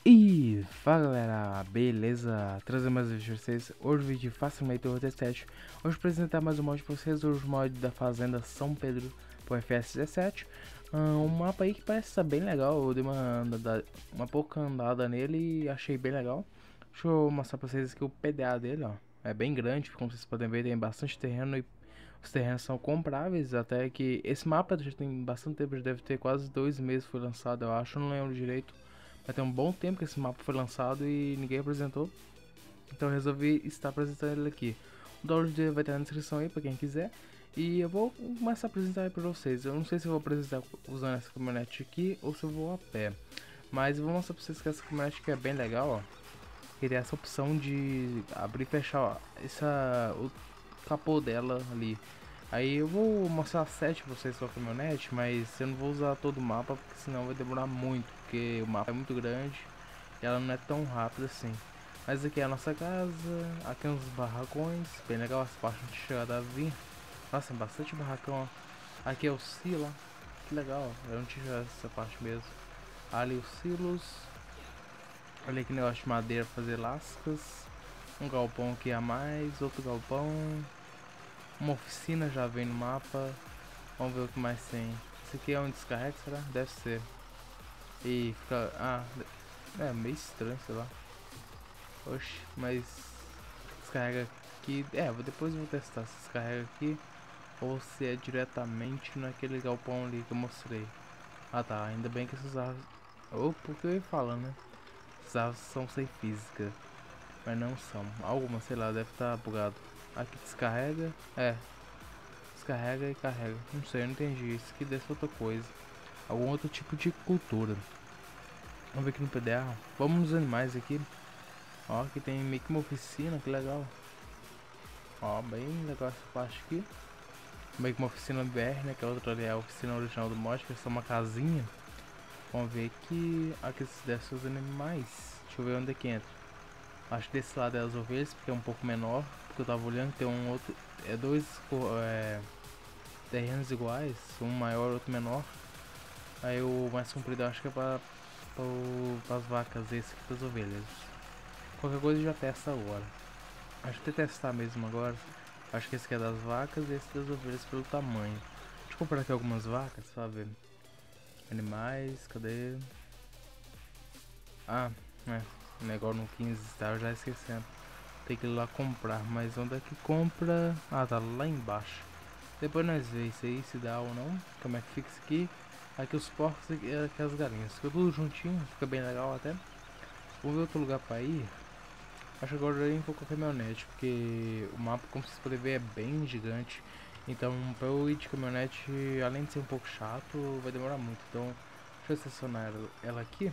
E fala galera, beleza? Trazendo mais um vídeo pra vocês. Hoje o vídeo facilmente o 17. Hoje vou apresentar mais um mod pra vocês. Hoje o mod da Fazenda São Pedro pro FS 17. Um mapa aí que parece estar bem legal. Eu dei uma pouca andada nele e achei bem legal. Deixa eu mostrar pra vocês aqui o PDA dele, ó. É bem grande, como vocês podem ver, tem bastante terreno e os terrenos são compráveis. Até que esse mapa já tem bastante tempo, já deve ter quase 2 meses foi lançado, eu acho, não lembro direito. Vai ter um bom tempo que esse mapa foi lançado e ninguém apresentou. Então eu resolvi estar apresentando ele aqui. O download dele vai estar na descrição aí pra quem quiser. E eu vou começar a apresentar ele pra vocês. Eu não sei se eu vou apresentar usando essa caminhonete aqui ou se eu vou a pé. Mas eu vou mostrar pra vocês que essa caminhonete aqui é bem legal, ó. Que tem essa opção de abrir e fechar, ó, o capô dela ali. Aí eu vou mostrar 7 pra vocês com a caminhonete, mas eu não vou usar todo o mapa, porque senão vai demorar muito, porque o mapa é muito grande e ela não é tão rápida assim. Mas aqui é a nossa casa, aqui uns barracões, bem legal as partes de chegada a vir. Nossa, tem bastante barracão, ó. Aqui é o silo, ó. Que legal, ó. Eu não tinha essa parte mesmo. Ali os silos. Olha que negócio de madeira pra fazer lascas. Um galpão aqui a mais, outro galpão. Uma oficina já vem no mapa. Vamos ver o que mais tem. Esse aqui é um descarrega, será? Deve ser. E fica... Ah, é meio estranho, sei lá. Oxe, mas... Descarrega aqui... depois eu vou testar se descarrega aqui ou se é diretamente naquele galpão ali que eu mostrei. Ah tá, ainda bem que essas árvores... Opa, o que eu ia falando, né? Essas árvores são sem física. Mas não são. Alguma, sei lá, deve estar bugado. Aqui descarrega. Descarrega e carrega. Não sei, eu não entendi. Isso aqui deve ser outra coisa. Algum outro tipo de cultura. Vamos ver aqui no PDA. Vamos nos animais aqui. Ó, aqui tem meio que uma oficina, que legal. Ó, bem legal essa parte aqui. Meio que uma oficina BR, né? Que a outra ali é a oficina original do mod, que é só uma casinha. Vamos ver aqui. Aqui deve ser os animais. Deixa eu ver onde é que entra. Acho que desse lado é as ovelhas, porque é um pouco menor. Porque eu tava olhando, tem um outro. É dois terrenos iguais, um maior e outro menor. Aí o mais comprido eu acho que é para as vacas, esse aqui das ovelhas. Qualquer coisa já testa agora. Acho que tem que testar mesmo agora. Acho que esse aqui é das vacas e esse das ovelhas pelo tamanho. Deixa eu comprar aqui algumas vacas, pra ver. Animais, cadê? Ah, negócio no 15 tá, eu já esquecendo. Tem que ir lá comprar, mas onde é que compra? Ah, tá lá embaixo. Depois nós vemos isso aí, se dá ou não. Como é que fica isso aqui. Aqui os porcos e aqui as galinhas. Fica tudo juntinho, fica bem legal até. Vamos ver outro lugar pra ir. Acho que agora eu vou com a caminhonete, porque o mapa, como vocês podem ver, é bem gigante. Então pra eu ir de caminhonete, além de ser um pouco chato, vai demorar muito. Então deixa eu estacionar ela aqui.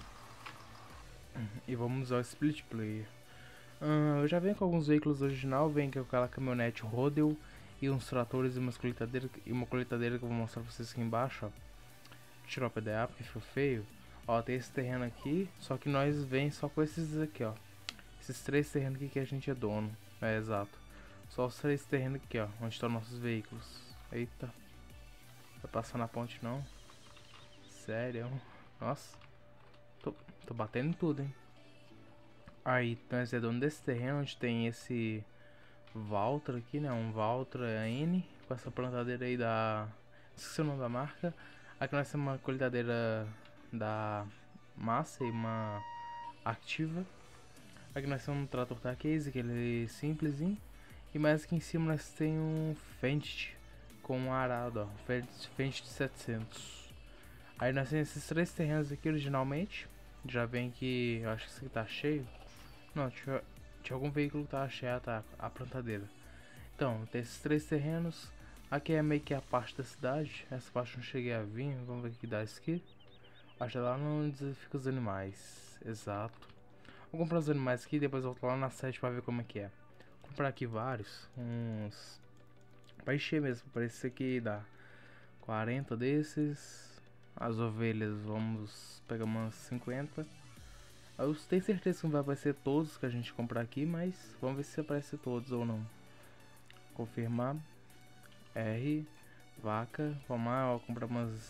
E vamos usar o split player. Eu já venho com alguns veículos original, vem com aquela caminhonete Rodel e uns tratores e uma colheitadeira que eu vou mostrar pra vocês aqui embaixo, ó. Tirar o PDA porque ficou feio. Ó, tem esse terreno aqui, só que nós vem só com esses aqui, ó. Esses 3 terrenos aqui que a gente é dono. É, exato. Só os 3 terrenos aqui, ó, onde estão nossos veículos. Eita. Vai passar na ponte não? Sério? Nossa. Tô batendo em tudo, hein. Aí, nós é dono desse terreno onde tem esse Valtra aqui, né? Um Valtra N com essa plantadeira aí da... Esqueci o nome da marca. Aqui nós temos uma colheitadeira da massa e uma Activa. Aqui nós temos um trator da Case, aquele simplesinho. E mais aqui em cima nós temos um Fendt com um arado, ó. Fendt 700. Aí nós temos esses 3 terrenos aqui originalmente. Já vem que... Eu acho que esse aqui tá cheio. Não, tinha algum veículo que tava cheio, tá? A plantadeira. Então, tem esses 3 terrenos. Aqui é meio que a parte da cidade. Essa parte não cheguei a vir. Vamos ver o que dá isso aqui. Acho que é lá onde fica os animais. Exato. Vou comprar os animais aqui e depois volto lá na 7 pra ver como é que é. Vou comprar aqui vários. Uns... Pra encher mesmo. Parece que dá 40 desses. As ovelhas, vamos pegar umas 50. Eu tenho certeza que não vai aparecer todos que a gente comprar aqui, mas vamos ver se aparece todos ou não. Confirmar. R. Vaca. Vamos lá, ó, comprar umas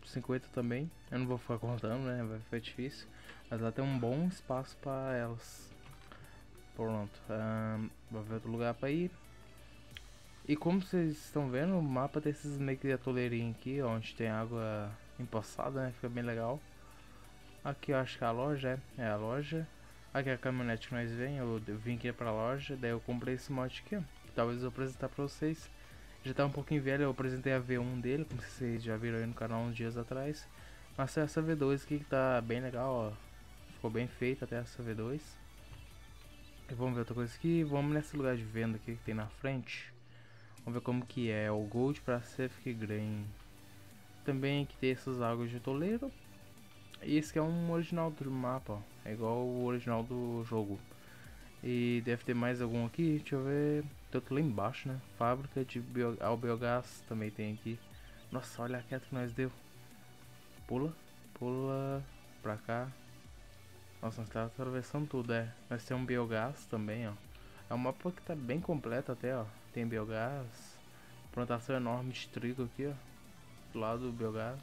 50 também. Eu não vou ficar contando, né? Vai ficar difícil. Mas ela tem um bom espaço para elas. Pronto. Vou ver outro lugar para ir. E como vocês estão vendo, o mapa tem esses meio que atoleirinhos aqui, onde tem água empoçada, né? Fica bem legal. Aqui eu acho que é a loja, é a loja. Aqui é a caminhonete que nós vem, eu vim aqui pra loja, daí eu comprei esse mod aqui, ó. Talvez eu vou apresentar pra vocês. Já tá um pouquinho velho, eu apresentei a V1 dele, como vocês já viram aí no canal uns dias atrás. Mas essa V2 aqui que tá bem legal, ó. Ficou bem feita até essa V2. E vamos ver outra coisa aqui, vamos nesse lugar de venda aqui que tem na frente. Vamos ver como que é o Gold para Pacific Grain. Também aqui tem essas águas de toleiro. E esse aqui é um original do mapa, ó. É igual o original do jogo. E deve ter mais algum aqui, deixa eu ver. Tem outro lá embaixo, né? Fábrica de biogás também tem aqui. Nossa, olha a queda que nós deu. Pula, pula pra cá. Nossa, nós tá atravessando tudo, é. Nós temos um biogás também, ó. É um mapa que tá bem completo até, ó. Tem biogás. Plantação enorme de trigo aqui, ó. Do lado do biogás.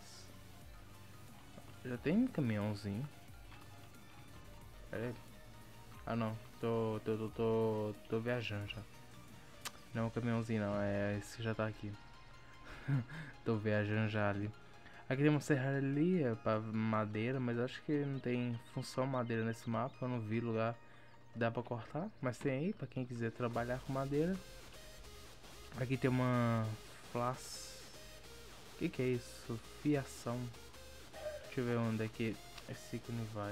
Já tem caminhãozinho. Pera aí. Ah não, tô viajando já. Não é um caminhãozinho não, é esse que já tá aqui. Tô viajando já ali. Aqui tem uma serraria pra madeira, mas acho que não tem função madeira nesse mapa. Eu não vi lugar que dá pra cortar, mas tem aí pra quem quiser trabalhar com madeira. Aqui tem uma flas. Que é isso? Fiação. Deixa eu ver onde é que esse ícone vai.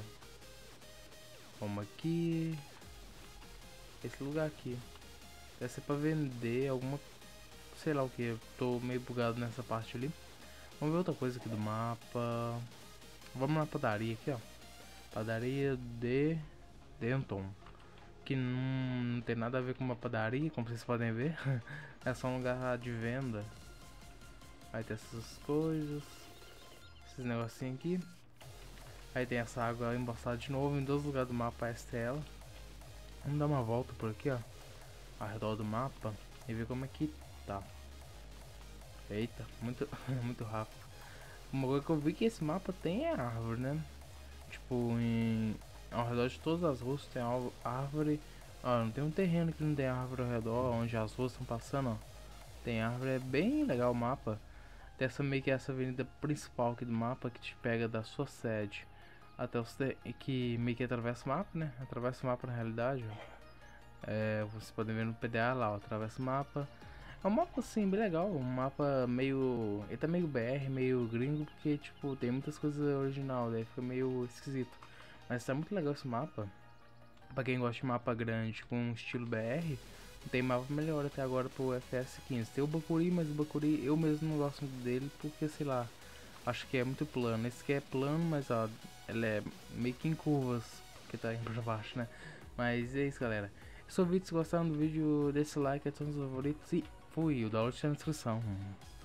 Vamos aqui. Esse lugar aqui. Deve ser pra vender alguma. Sei lá o que. Eu tô meio bugado nessa parte ali. Vamos ver outra coisa aqui do mapa. Vamos na padaria aqui, ó. Padaria de Denton. Que não tem nada a ver com uma padaria, como vocês podem ver. É só um lugar de venda. Aí tem essas coisas. Esses negocinhos aqui. Aí tem essa água embaçada de novo. Em dois lugares do mapa STL. Vamos dar uma volta por aqui, ó. Ao redor do mapa. E ver como é que tá. Eita, muito, muito rápido. Uma coisa que eu vi que esse mapa tem árvore, né? Tipo, ao redor de todas as ruas tem árvore. Ó, não tem um terreno que não tem árvore ao redor, onde as ruas estão passando, ó. Tem árvore, é bem legal o mapa. Tem essa meio que essa avenida principal aqui do mapa que te pega da sua sede até que meio que atravessa o mapa, né? Atravessa o mapa na realidade, ó. Vocês podem ver no PDA lá, ó, atravessa o mapa. É um mapa assim, bem legal, um mapa meio... Ele tá meio BR, meio gringo, porque tipo, tem muitas coisas original, daí fica meio esquisito. Mas tá muito legal esse mapa. Pra quem gosta de mapa grande com estilo BR, tem mapa melhor até agora pro FS15. Tem o Bacuri, mas o Bacuri eu mesmo não gosto muito dele, porque sei lá, acho que é muito plano. Esse aqui é plano, mas ó, ele é meio que em curvas, que tá indo pra baixo, né? Mas é isso, galera. Se o vídeo, se gostaram do vídeo, deixa o like, ativa os favoritos e fui. O download está na descrição.